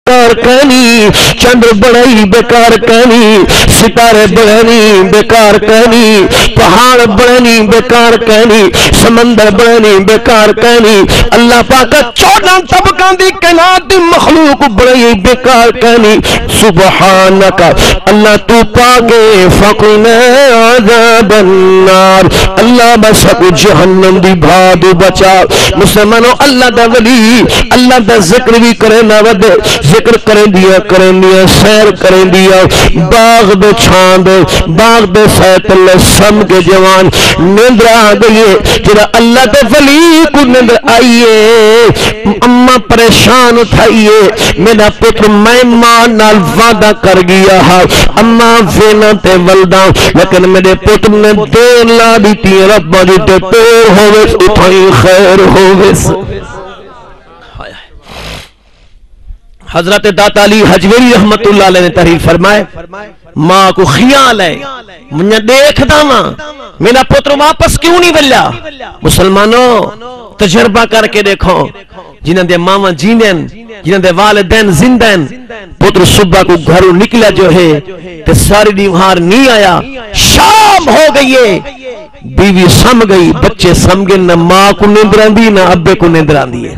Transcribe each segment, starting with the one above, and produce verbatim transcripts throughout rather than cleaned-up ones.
بیکار کہنی، چندر بڑائی بیکار کہنی، ستارے بڑھنی بیکار کہنی، پہاڑ بڑھنی بیکار کہنی، سمندر بڑھنی بیکار کہنی، اللہ پاک چودہ طبقاں دی کائنات دی مخلوق بڑھئی بیکار کہنی۔ سبحانک اللہ تو پاکے فقنا عذاب النار، اللہ بس کو جہنم دی بھادو بچا۔ مسلمانوں اللہ دا ولی اللہ دا ذکر بھی کرے نہ ود، ذکر کریں دیا کریں دیا سیر کریں دیا، باغ دے چھاند باغ دے سیت اللہ سم کے جوان نیندر آ گئیے، جرا اللہ دے ولی کو نیندر آئیے، اما پریشان اٹھائیے، میرا پتر میں ماں نال وعدہ کر گیا ہاں، اما وینا تے ولداں، لیکن میرے پتر نے دیر لا دیتی ربا دیتے پیر ہوئے اٹھائی خیر ہوئے۔ حضرت داتا علی حجویری رحمت اللہ علیہ نے تحریر فرمائے، ماں کو خیال ہے مجھے دیکھ داما میرا پتر واپس کیوں نہیں بلیا۔ مسلمانوں تجربہ کر کے دیکھو، جنہاں دے ماما جیندین، جنہاں دے والدین زندین، پتر صبح کو گھروں نکلا جو ہے تے ساری دیوار نہیں آیا، شام ہو گئی ہے، بیوی سم گئی، بچے سم گئے، نہ ماں کو نیندران دی نہ ابے کو نیندران دی،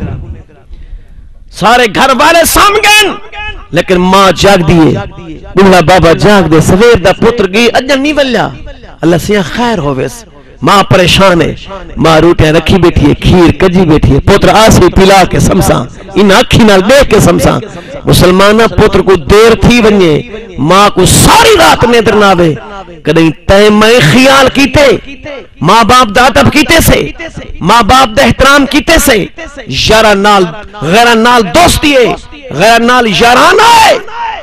سارے گھر والے سام گئے، لیکن ماں جاگ دیئے، بولا بابا جاگ دے، سویر دا پتر گئی اجن نہیں بلیا، اللہ سیاں خیر ہوئیس۔ ماں پریشان ہے، ماں روٹیاں رکھی بیٹھی ہے، کھیر کجی بیٹھی ہے، پتر آسی پلا کے سمساں، ان اکھی نال دیکھ کے سمساں۔ مسلمانہ پتر کو دیر تھی بنیے، ماں کو ساری رات نیندر نہ آوے، کدیں تے میں خیال کیتے، ماں باپ دا ادب کیتے سے، ماں باپ دا احترام کیتے سے، یارہ نال غیرہ نال دوستی ہے، غیرہ نال یارانہ ہے،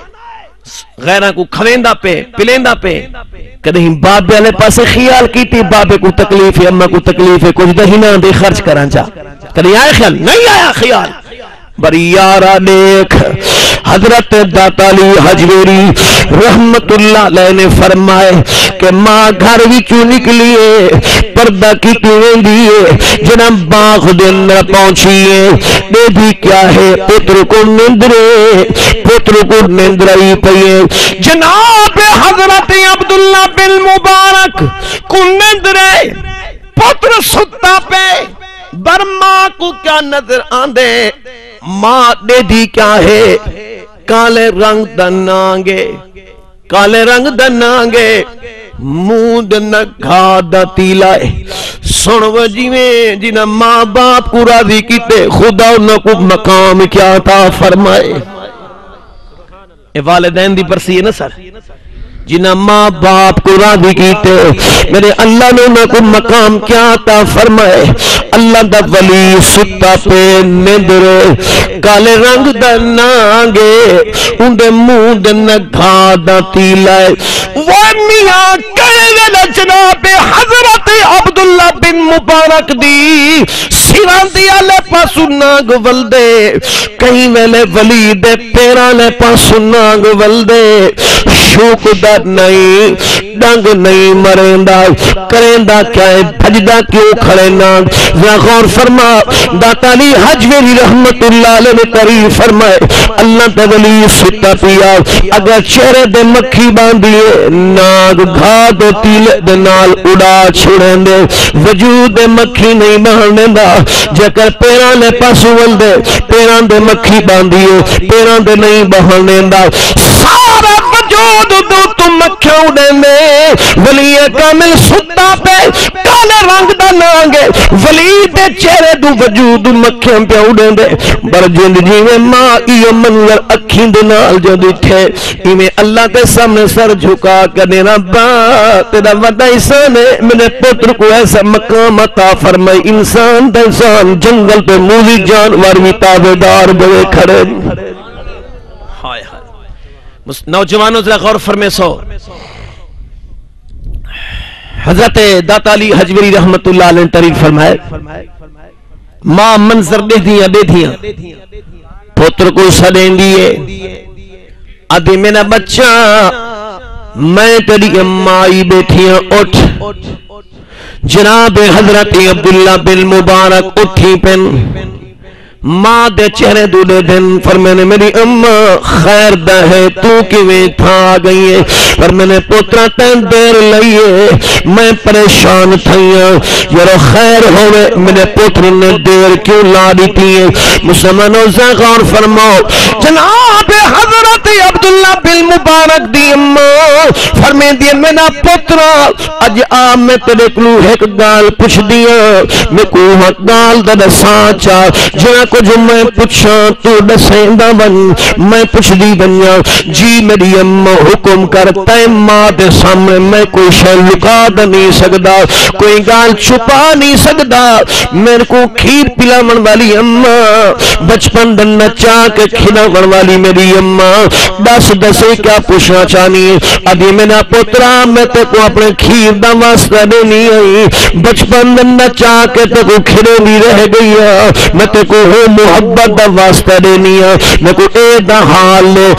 غیرہ کو کھویندہ پہ پلیندہ پہ، کدہیں بابے والے پاسے خیال کیتی، بابے کو تکلیف ہے، اماں کو تکلیف ہے، کچھ دہینہ دے خرچ کران جا، کدہیں آئے خیال نہیں آیا خیال۔ بری یارہ دیکھ حضرت داتا علی حجویری رحمت اللہ علیہ نے فرمائے کہ ماں گھر بھی کیوں نکلیے، پردہ کی کیوں دیئے، جنہاں باغ دے اندر پہنچیے، دے بھی کیا ہے، پتر کو نیندرے، پتر کو نیندرائی پئیے، جناب حضرت عبداللہ بن مبارک کو نیندرے، پتر ستا پہ، بر ماں کو کیا نظر آندے، ماں دے دی کیا ہے، کالے رنگ دنانگے، کالے رنگ دنانگے، مود نگھا دا تیلائے، سنو جی میں جنہ ماں باپ کو راضی کیتے، خدا انہوں کو مقام کیا تھا فرمائے۔ اے والدین دی برسی ہے نا سر، جنہ ماں باپ کو راضی کیتے، میرے اللہ نے انہوں کو مقام کیا عطا فرمائے۔ اللہ دا ولی ستا پہ نیندرے، کالے رنگ دا نانگے، اندے منہ دے نگھا دا تیلائے، وہ میاں کہے گا جناب حضرت عبداللہ بن مبارک دی سیران دی آلے پاسو ناگ ولدے، کہیں ویلے ولی دے پیرانے پاسو ناگ ولدے، شوک دا نہیں ڈنگ نہیں مرندہ، کرندہ کیا ہے، بھجدہ کیوں کھڑے ناگ۔ ذرا غور فرما، داتا علی حجویری رحمت اللہ علیہ نے قریب فرمائے، اللہ تے ولی ستا پیا، اگر چہرے دے مکھی باندھیے، ناگ گھا دے تیلے دے نال اڑا چھڑیں دے، وجود دے مکھی نہیں باندھنے دا، جکر پیران دے پاسو ولدے، پیران دے مکھی باندھیے، پیران دے نہیں باندھنے دا، سارا وجود دو تم مکھیاں اڑیں دے، ولی کامل ستا پہ کالے رنگ دا نانگے، ولی دے چہرے دو وجود مکھیاں پہ اڑیں دے، برجند جی میں ماں ایو منظر اکھیں دے نال جو دیٹھے، ایمیں اللہ کے سامنے سر جھکا کرنے ربا تیرا وڈا احسان ہے، میرے پتر کو ایسا مقام عطا فرمائی، انسان دا انسان جنگل پہ موزی جانور بھی تابعدار بڑے کھڑے۔ ہائے ہائے نوجوانوں ذرا غور فرمے سو، حضرت داتا علی حجویری رحمت اللہ علیہ نے تحریر فرمائے، ماں منظر دے دیاں دے دیاں پتر کو سدیں دیئے، ادھی میرا بچہ میں تیری امائی بیٹھیاں اٹھ، جناب حضرت عبداللہ بن مبارک اٹھی پن، ماں دے چہرے دودے دن فرمینے میری اماں خیر دا ہے تو کیویں تھا آ گئی ہے فرمینے پوترا تین دیر لئیے میں پریشان تھائیاں یارو خیر ہوئے میرے پوتر نے دیر کیوں لا دیتی ہے مسلمانوں سے غور فرماؤ جناب حضرت عبداللہ بن مبارک دی اماں فرمین دی میرا پوترا اج آ میں تیرے کلو ایک گال پوچھ دیا میں کو حق گال دا دسان چاہ جنہ کچھ میں پوچھا تو دسیں دا بن میں پوچھ دی بنیا جی میری اماں حکم کرتا ہے ماں دے سامنے میں کوئی شے لکا دا نہیں سکدا کوئی گال چھپا نہیں سکدا میرے کو کھیر پلاون والی اماں بچپن دن نچا کے کھلاون والی میری اماں دس دسے کیا پوچھنا چاہنی ہے ابھی میرا پوترا میں تے کو اپنے کھیر دا واسطہ دینی آئی بچپن دن نچا کے تے کو کھرے بھی رہ گئی میں تے کو ہو محبت دا واسطہ دینی ہے میں کو اے دا حال لے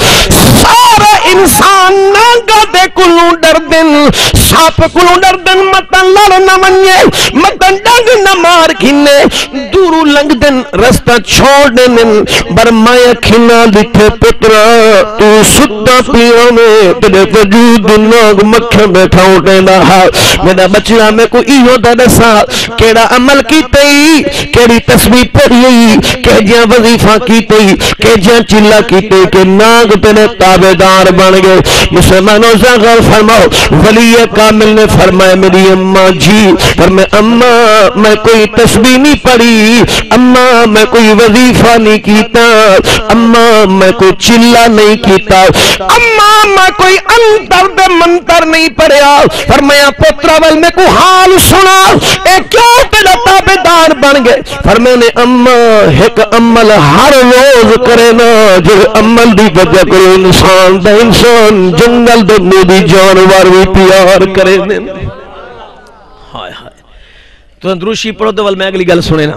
سارا انسان نانگا دے کلوں ڈر دن ساپ کلوں ڈر دن مطن لڑ نہ منye مطن ڈنگ نہ مار کھنے دورو لنگ دن رستہ چھوڑ دن برمایا کھنا لٹھے پترا تو ستا پیوں میں تیرے وجود ناگ مکھے بیٹھا اٹھے رہا میرا بچڑا میں کو ایہو دا دسا کیڑا عمل کی تی کیڑی تسبیح پڑھی کہ جہاں وظیفہ کی تی کہ جہاں چلا کی تی کہ ناگ تیرے تابدار بن گئے مسلمانوں سے غور فرماؤ ولی کامل نے فرمایا میری اماں جی فرمائے اماں میں کوئی تسبیح نہیں پڑھی اماں میں کوئی وظیفہ نہیں کیتا اماں میں کوئی چلا نہیں کیتا اماں میں کوئی انتر دے منتر نہیں پڑھیا فرمایا پترا ول میں کو حال سنا اے کیوں تیرا تابدار بن گئے فرمانے اماں ایک عمل ہر روز کرے نا جو عمل دی وجہ کرے انسان دا انسان جنگل دے میری جانور بھی پیار کرے نے ہائے ہائے تو دروشی پڑھو تو ول میں اگلی گل سنے نا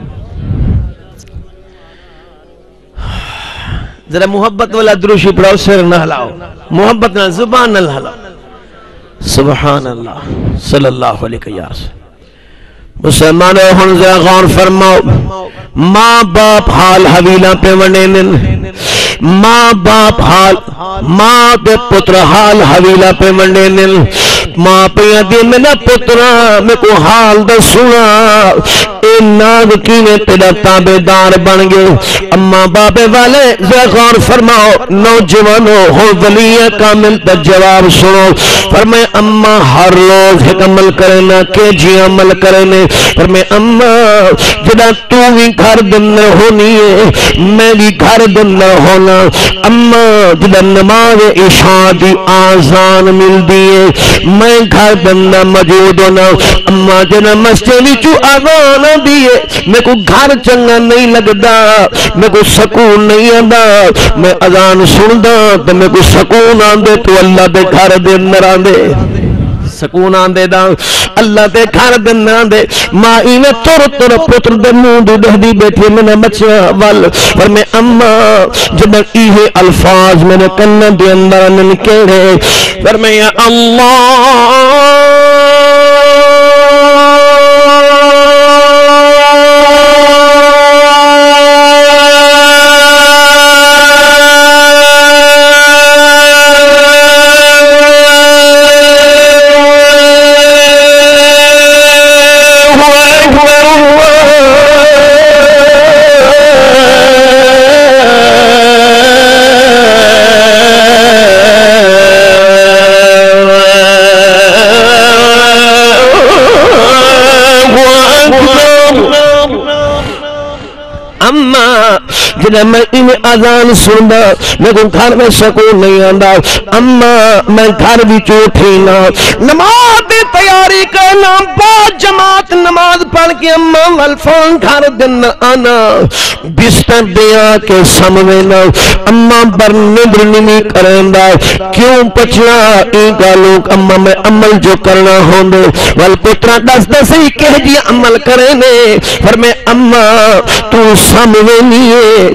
ذرا محبت والا دروشی پڑھو سر نہ ہلاؤ محبت نہ زبان نہ ہلاؤ سبحان اللہ صلی اللہ علیہ وسلم مسلمانوں ہن ذرا غور فرماؤ ماں باپ حال حویلہ پہ ونینن ماں باپ حال ماں دے پتر حال حویلہ پہ ونینن ماں پہ دی میرا پترا میں کو حال دا سنا اے ناگ کینے تیرا تابدار بن گئے اما بابے والے ذرا غور فرماؤ نوجوانوں ہو ولی کامل دا جواب سنو فرمائے اما ہر روز ایک عمل کرنا کہ جی عمل کرنے فرمائے اما جدا تو بھی گھر دن ہونی ہے میں بھی گھر دن ہونا اما جدا نماز عشاء دی آزان مل دیئے میں گھر دن موجود ہونا اما جدا مسجد چو آزان دیئے میں کو گھر چنگا نہیں لگدا میں کو سکون نہیں آندا میں اذان سندا تو میں کو سکون آندے تو اللہ دے گھر دے اندر آندے سکون آندے دا اللہ دے گھر دے اندر آندے ماں اینے تر تر پتر دے منہ دی دہدی بیٹھی میں نے بچہ وال پر میں اما جب ایہے الفاظ میں نے کنہ دے اندر نکڑے پر میں یا اللہ جنہیں میں انہیں آزان سندا میں کو گھر میں سکون نہیں آندا اما میں گھر بھی چوٹھینا نماز دی تیاری کرنا بعد جماعت نماز پڑھ کے اما والفون گھر دن آنا بستر دیا کے سموینا اما برندر نہیں کرندا کیوں پچھلا این گالوں اما میں عمل جو کرنا ہوندے والپترہ دس دس ہی کہہ دیا عمل کرنے پر میں اما تو سموینی ہے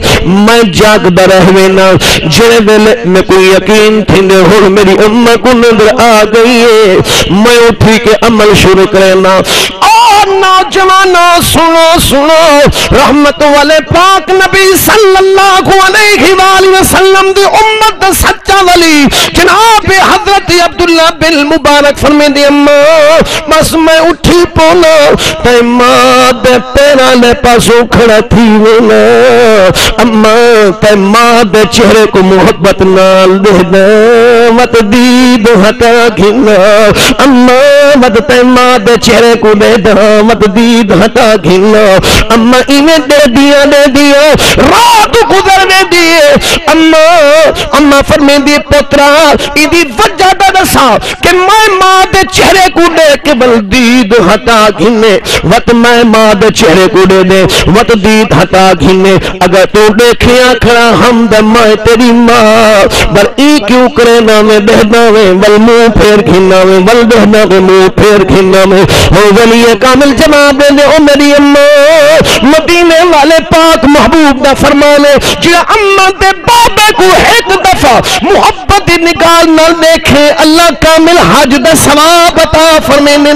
میں جاگ دا رہوینا جڑے ویلے میں کوئی یقین تھیندے ہو میری اماں کو نظر آ گئی ہے میں اٹھی کے عمل شروع کرنا اور نوجوانوں سنو سنو رحمت والے پاک نبی صلی اللہ علیہ وآلہ وسلم دی امت دا سچا ولی جناب حضرت عبداللہ بن مبارک فرمین دی اماں بس میں اٹھی پونا تے ماں دے پیرا لے پاسو کھڑا تھی وینا اماں تے ماں دے چہرے کو محبت نال دے دے مت دید ہٹا گھنا اماں مت تے ماں دے چہرے کو دے دا مت دید ہٹا گھنا اماں انہیں دے دیا دے دیا رات گزرنے دیے اماں اماں فرمین دی پترا ایدی وجہ دا دسا کہ میں ماں دے چہرے کو دے کے بل دید ہٹا گھنے وقت میں ماں دے چہرے کو دے دے وقت دید ہٹا گھنے اگر تو دیکھیاں کھڑا ہم دے ماں تیری ماں بل ای کیوں کرے نا میں بہنا میں بل مو پھیر گھنا میں بل بہنا میں مو پھیر گھنا میں او ولی کامل جناب دے او میری اماں مدینے والے پاک محبوب دا فرمانے جا اماں دے بابے کو ایک دفعہ محبت نگاہ نہ دیکھے اللہ کامل حج دا ثواب عطا فرمائے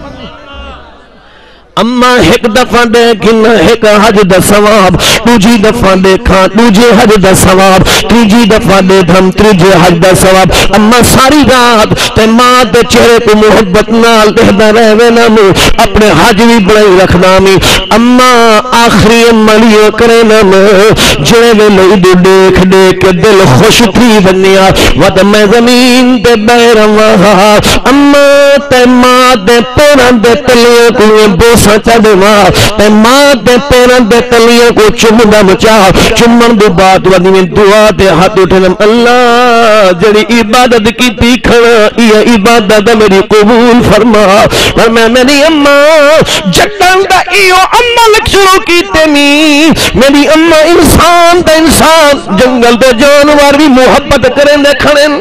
اما ایک دفعہ دے گنا ایک حج دا ثواب دوجی دفعہ دیکھا دوجے حج دا ثواب تیجی دفعہ دے دھم تیجے حج دا ثواب اما ساری رات تے ماں دے چہرے کو محبت نال دہدا رہوے نا میں اپنے حج بھی بڑائی رکھنا میں اما آخری عملیو کرے نا میں جڑے میں لئیدو دیکھ دیکھ دل خوش تھی بنیا ود میں زمین دے بیر وہاں اما تے ماں دے پیران دے تلیوں کو بوسا چڑھ ماں تے ماں دے پیران دے تلیوں کو چمدہ مچا چمن دو بات ودی میں دعا دے ہاتھ اٹھنم اللہ جڑی عبادت کی تیکھنا یہ عبادت میری قبول فرما اور میں میری اماں جٹن دا ایو عمل شروع کی تیمی میری اماں انسان دا انسان جنگل دے جانوار بھی محبت کریں دے کھڑیں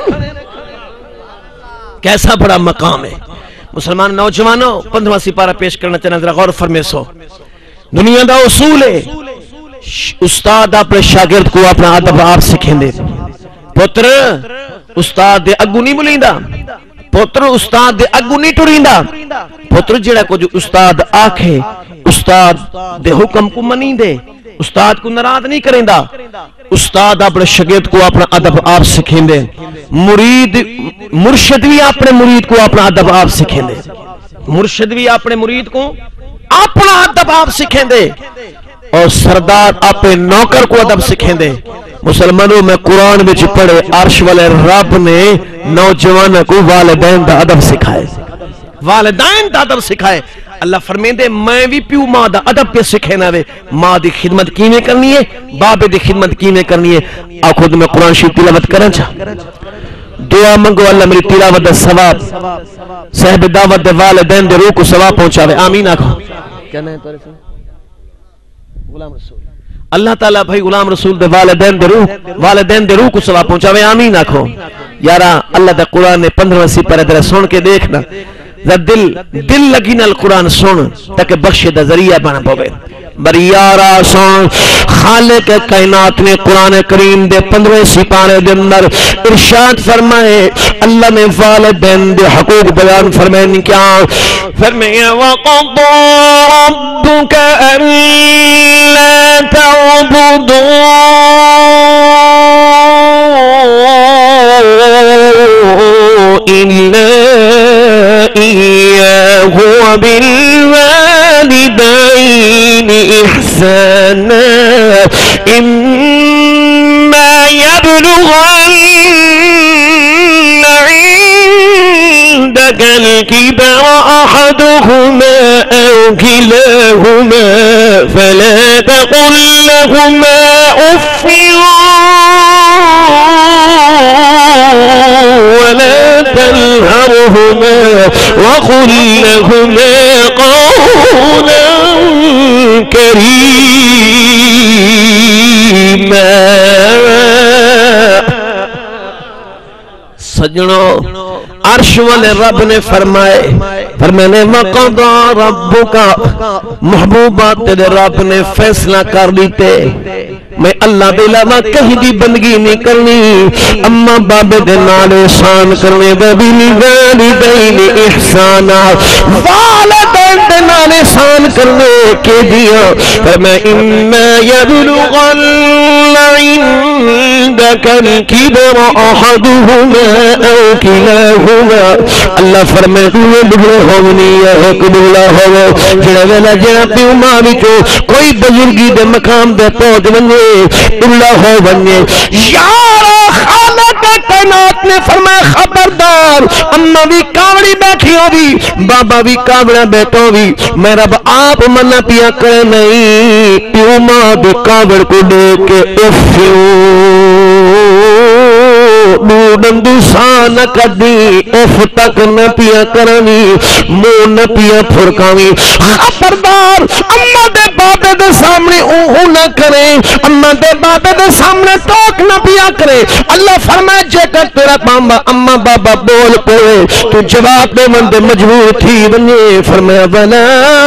کیسا بڑا مقام ہے مسلمان نوجوانوں پندرواں سپارہ پیش کرنا چاہنا ذرا غور فرمے سو دنیا دا اصول ہے استاد اپنے شاگرد کو اپنا ادب آپ سکھیں دے پتر استاد دے اگو نہیں بلیندا پتر استاد دے اگو نہیں ٹریندا پتر جڑا کو جو استاد آکھے استاد دے حکم کو منی دے استاد کو ناراض نہیں کریں دا استاد اپنے شاگرد کو اپنا ادب آپ سکھیں دے مرید مرشد بھی اپنے مرید کو اپنا ادب آپ سکھیں دے مرشد بھی اپنے مرید کو اپنا ادب آپ سکھیں دے اور سردار اپنے نوکر کو ادب سکھیں دے مسلمانوں میں قرآن میں پڑھے عرش والے رب نے نوجوان کو والدین دا ادب سکھائے والدین دا ادب سکھائے اللہ فرمین دے میں بھی پیو ماں دا ادب پہ سکھینا وے ماں دی خدمت کیویں کرنی ہے بابے دی خدمت کیویں کرنی ہے آ خود میں قرآن شریف تلاوت کرنا چاہ دعا منگو اللہ میری تلاوت دا ثواب صاحب دعوت دے والدین دے روح کو ثواب پہنچاوے آمین آکھو کیا نام ہے تمہارے سے غلام رسول اللہ تعالیٰ بھائی غلام رسول دے والدین دے روح والدین دے روح کو ثواب پہنچاوے آمین آکھو یارا اللہ دے قرآن نے پندرہ سپارے درہ سن کے دیکھنا دل دل لگی نال قرآن سن تاکہ بخشے دا ذریعہ بنا پوے بریارا سن خالق کائنات نے قرآن کریم دے پندرہ سپارے دے اندر ارشاد فرمائے اللہ نے والدین دے حقوق بیان فرمائے کیا فرمائے وَقَضَى رَبُّكَ أَلَّا تَعْبُدُوا إِلَّا إِيَّاهُ وَبِالْوَالِدَيْنِ إِحْسَانًا إِمَّا يَبْلُغَنَّ عِندَكَ الْكِبَرَ أَحَدُهُمَا أَوْ كِلَاهُمَا فَلَا تَقُل لَّهُمَا أُفٍّ وَلَا تَنْهَرْهُمَا وَقُل لَّهُمَا قَوْلًا كَرِيمًا سجنوں عرش والے رب نے فرمائے فرمانے وقضا ربک محبوبہ تیرے رب نے فیصلہ کر دیتے میں اللہ دے علاوہ کہیں دی بندگی نہیں کرنی اما بابے دے نال احسان کرنے دے بھی والدین احسانا والدین دے نال احسان کرنے کے دیا فرمایا اما یبلغن عندك الكبر احدهما او كلاهما اللہ فرمائے تو بڑھے ہونی ہے قبولہ ہو جڑا ویلا جڑا پیو ماں وچوں کوئی بزرگی دے مقام دے پہنچ ونجے اللہ ہو بننے یارا خالق کائنات نے فرمایا خبردار اما بھی کاوڑی بیٹھی ہوگی بابا بھی کاوڑا بیٹھا ہوگی میں رب آپ منہ پیا کرے نہیں پیو ماں بھی کاوڑ کو دیکھ کے افیو ڈندو سان کدی اف تک نہ پیا کرنی منہ نہ پیا پھرکاوی خبردار اما دے بابے دے سامنے اوہ نہ کرے اما دے بابے دے سامنے ٹوک نہ پیا کرے اللہ فرمائے جے کر تیرا ماما اما بابا بول پوے تو جواب دے من دے مجبور تھی بنے فرمایا ولا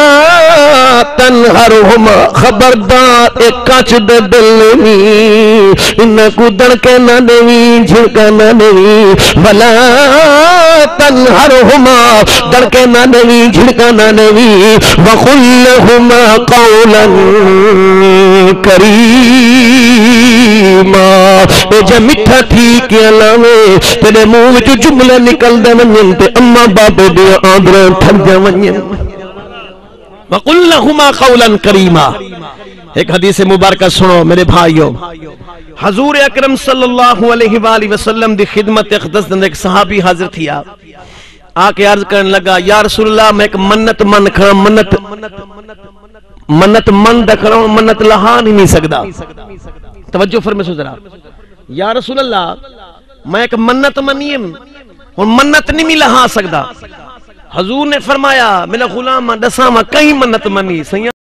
تنہرہما خبردار ایک کچ دے دل نہیں انہ کو دڑکے نہ دیوی جھڑکا نہ دیوی ولا تنہرہما دڑکے نہ دیوی جھڑکا نہ دیوی وقل لہما قولا کریما اے جا مٹھا تھی کہ علاوے تیرے منہ جو جملہ نکل دے ونین تے اما بابے دے آدھریں تھر جا ونین وَقُلْ لَهُمَا قَوْلًا كَرِيمًا ایک حدیث مبارکہ سنو میرے بھائیو حضور اکرم صلی اللہ علیہ وآلہ وسلم دی خدمت اقدس دن ایک صحابی حاضر تھی آکے عرض کرنے لگا یا رسول اللہ میں ایک منت من کھڑا منت منت من دکھڑا منت لہا نہیں سکدا توجہ فرمے سو ذرا یا رسول اللہ میں ایک منت منیم اور منت نہیں لہا سکدا حضور نے فرمایا میرا غلام دساں کہیں منت منی